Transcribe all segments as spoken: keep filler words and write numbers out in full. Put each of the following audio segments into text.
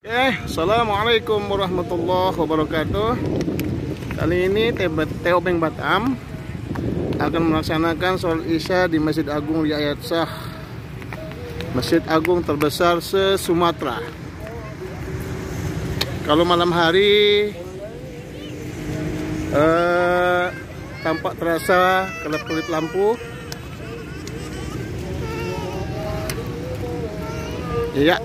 Eh, assalamualaikum warahmatullahi wabarakatuh. Kali ini T O Bank Batam akan melaksanakan sholat isya di Masjid Agung Riyad Shah, Masjid Agung terbesar se-Sumatera. Kalau malam hari eh, tampak terasa kelap-kelip lampu. Iya.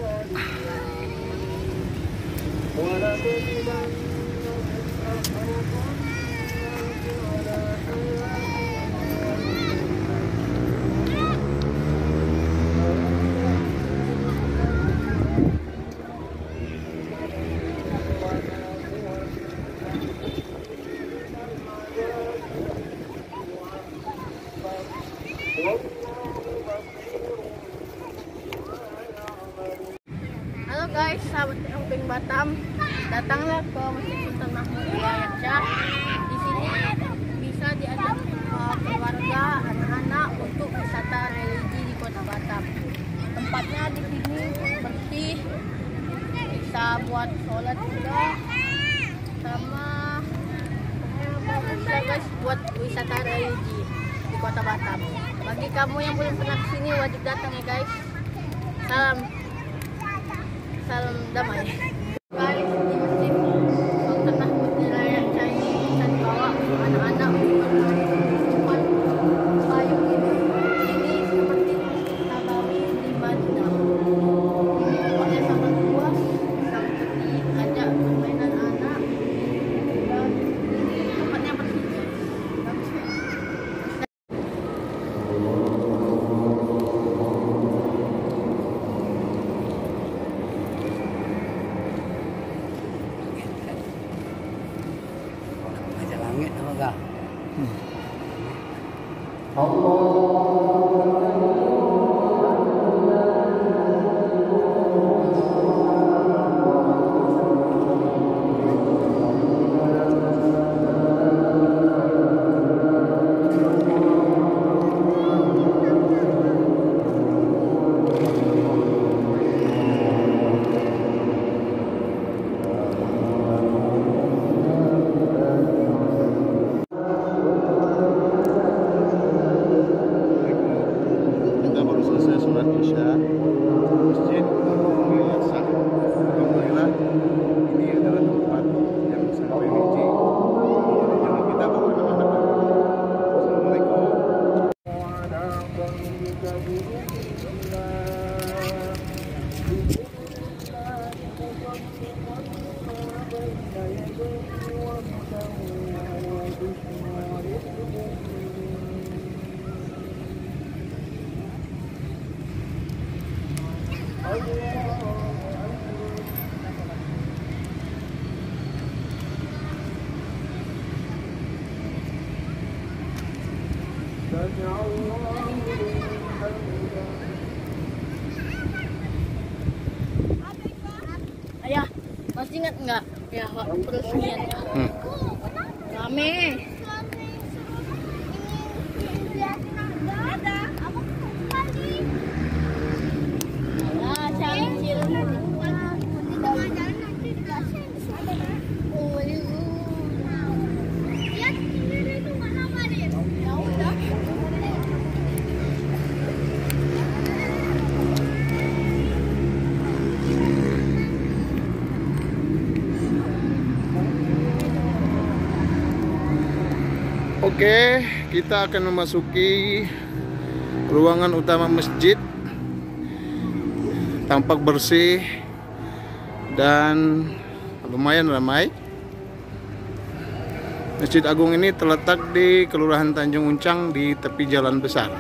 Halo guys, sahabat T O Bank Batam, datanglah ke Masjid Sultan Mahmud Riyad Shah. Di sini bisa diajak uh, keluarga, anak-anak untuk wisata religi di Kota Batam. Tempatnya di sini bersih, bisa buat sholat juga, sama bagus ya guys buat wisata religi di Kota Batam. Bagi kamu yang belum pernah kesini wajib datang ya guys. Salam. Salam damai. Guys, di Masjid Sultan Mahmud Riyad Shah ini bisa dibawa anak-anak untuk bermain payung ini. Ini seperti Nabawi di Madinah. Ini tempatnya sangat luas, bisa untuk diajak permainan anak. Dan ini tempatnya bersih guys. Bagus ya. Langit apa enggak? Hmm. Masjid Agung Riyad Shah. Alhamdulillah, ini adalah tempat yang sangat religi. Jangan kita bawa anak-anak. Assalamualaikum. Ayah, masih ingat nggak ya waktu peresmiannya? Hmm. Rame. Oke, kita akan memasuki ruangan utama masjid. Tampak bersih dan lumayan ramai. Masjid Agung ini terletak di Kelurahan Tanjung Uncang di tepi jalan besar.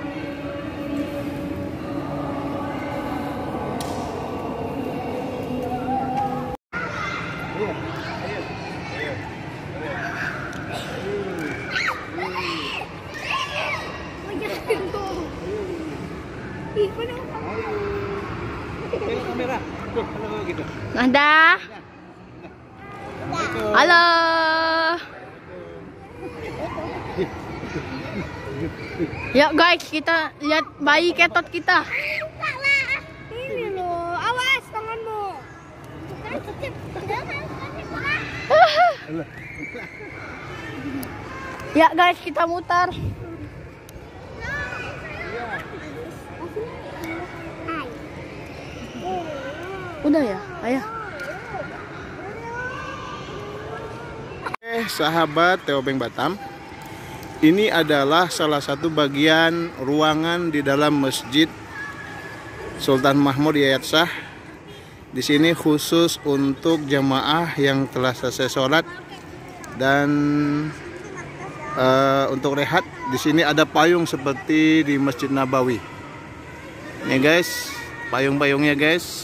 Ada. Halo. Yuk guys, kita lihat bayi ketot kita. Ini loh, awas tanganmu. Ya guys, kita mutar. Udah ya, ayah. Eh, sahabat Teobeng Batam, ini adalah salah satu bagian ruangan di dalam Masjid Sultan Mahmud Hidayat Shah. Di sini khusus untuk jamaah yang telah selesai sholat dan uh, untuk rehat. Di sini ada payung seperti di Masjid Nabawi. Nih guys, payung-payungnya guys.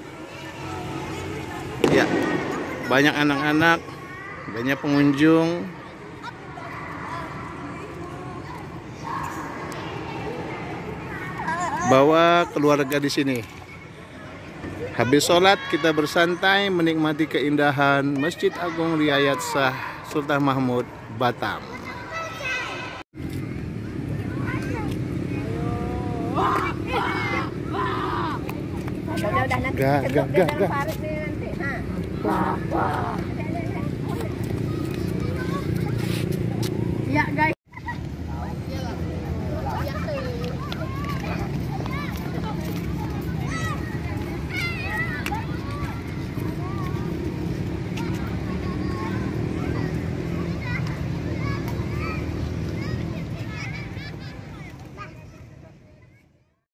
Ya, banyak anak-anak, banyak pengunjung. Bawa keluarga di sini. Habis sholat kita bersantai menikmati keindahan Masjid Agung Hidayat Shah Sultan Mahmud Batam. Gak, gak, gak, gak. Ya guys,